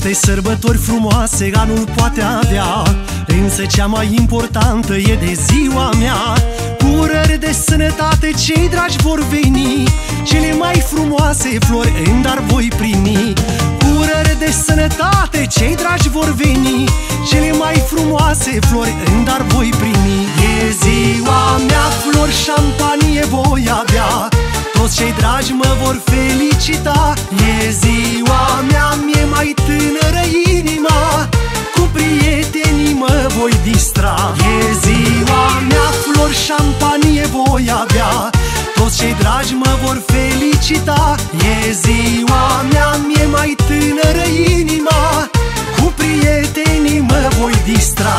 Multe sărbători frumoase anul poate avea, însă cea mai importantă e de ziua mea. Cu urări de sănătate cei dragi vor veni, cele mai frumoase flori în dar voi primi. Cu urări de sănătate cei dragi vor veni, cele mai frumoase flori în dar voi primi. E ziua mea, flori, șampanie voi avea, toți cei dragi mă vor felicita. E ziua mea, mie mai tânără inima, cu prietenii mă voi distra. E ziua mea, flori, șampanie voi avea, toți cei dragi mă vor felicita. E ziua mea, mie mai tânără inima, cu prietenii mă voi distra.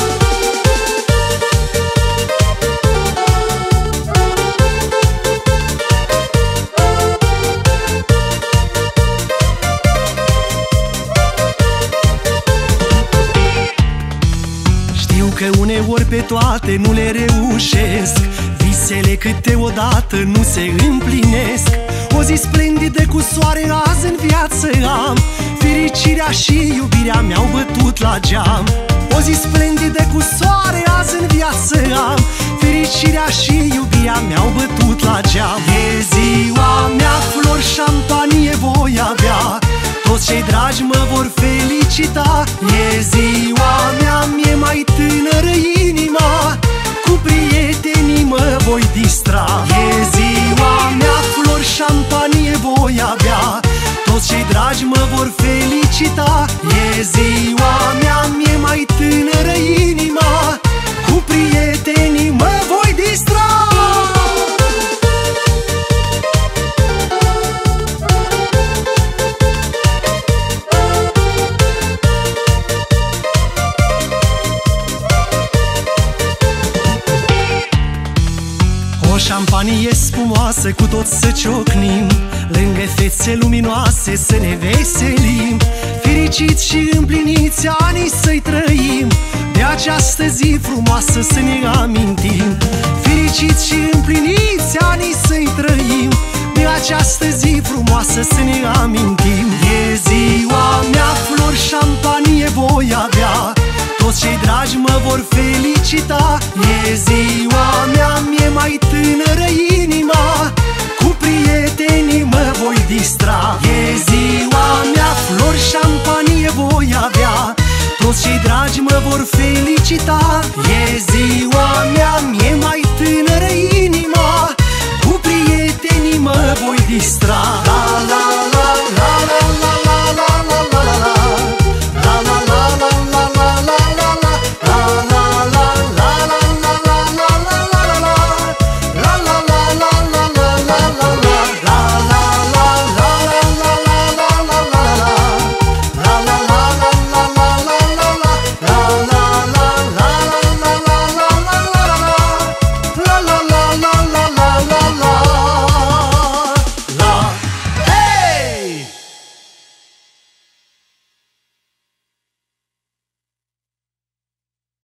Că uneori pe toate nu le reușesc, visele câteodată nu se împlinesc. O zi splendidă cu soare azi în viață am, fericirea și iubirea mi-au bătut la geam. O zi splendidă cu soare azi în viață am, fericirea și iubirea mi-au bătut la geam. E ziua mea, flori, șampanie voi avea, toți cei dragi mă vor felicita. E ziua mea, mie mai tânără inima, cu prietenii mă voi distra. E ziua mea, flori, șampanie voi avea, toți cei dragi mă vor felicita. E ziua mea, mie mai tânără inima, cu prietenii mă voi distra. O șampanie spumoasă cu toți să ciocnim, lângă fețe luminoase să ne veselim. Fericiți și împliniți ani să-i trăim, de această zi frumoasă să ne amintim. Fericiți și împliniți ani să-i trăim, de această zi frumoasă să ne amintim. E ziua mea, flori, șampanie voi avea, toți cei dragi mă vor felicita. E ziua mea, mie mai tânără inima, cu prietenii mă voi distra. E ziua mea, flori, șampanie voi avea, toți cei dragi mă vor felicita. E ziua mea, mie mai tânără inima, cu prietenii mă voi distra.